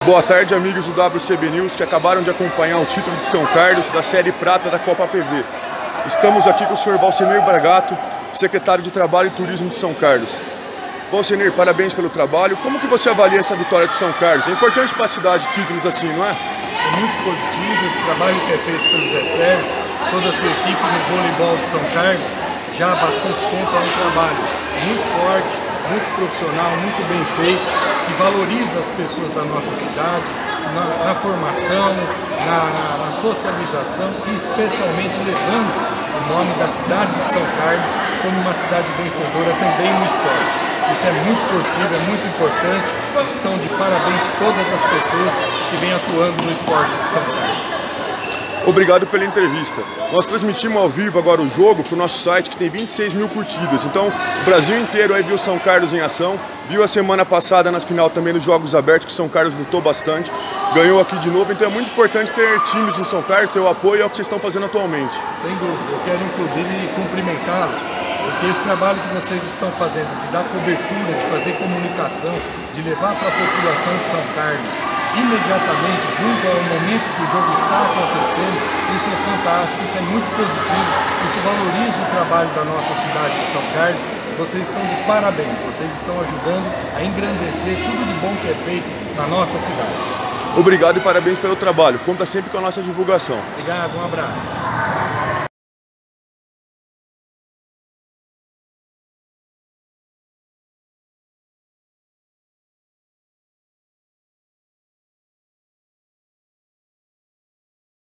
Boa tarde, amigos do WCB News que acabaram de acompanhar o título de São Carlos da Série Prata da Copa PV. Estamos aqui com o senhor Valcenir Bragato, secretário de Trabalho e Turismo de São Carlos. Valcenir, parabéns pelo trabalho. Como que você avalia essa vitória de São Carlos? É importante para a cidade títulos assim, não é? É muito positivo esse trabalho que é feito pelo Zé Sérgio, toda a sua equipe no voleibol de São Carlos. Já há bastante tempo é um trabalho muito forte, muito profissional, muito bem feito, que valoriza as pessoas da nossa cidade, na formação, na socialização e especialmente levando o nome da cidade de São Carlos como uma cidade vencedora também no esporte. Isso é muito positivo, é muito importante, estão de parabéns todas as pessoas que vêm atuando no esporte de São Carlos. Obrigado pela entrevista. Nós transmitimos ao vivo agora o jogo para o nosso site, que tem 26 mil curtidas. Então, o Brasil inteiro aí viu São Carlos em ação. Viu a semana passada na final também nos Jogos Abertos, que São Carlos lutou bastante. Ganhou aqui de novo. Então é muito importante ter times em São Carlos, ter o apoio ao que vocês estão fazendo atualmente. Sem dúvida. Eu quero, inclusive, cumprimentá-los, porque esse trabalho que vocês estão fazendo, de dar cobertura, de fazer comunicação, de levar para a população de São Carlos imediatamente, junto ao momento que o jogo está acontecendo, isso é fantástico, isso é muito positivo, isso valoriza o trabalho da nossa cidade de São Carlos. Vocês estão de parabéns, vocês estão ajudando a engrandecer tudo de bom que é feito na nossa cidade. Obrigado e parabéns pelo trabalho. Conta sempre com a nossa divulgação. Obrigado, um abraço.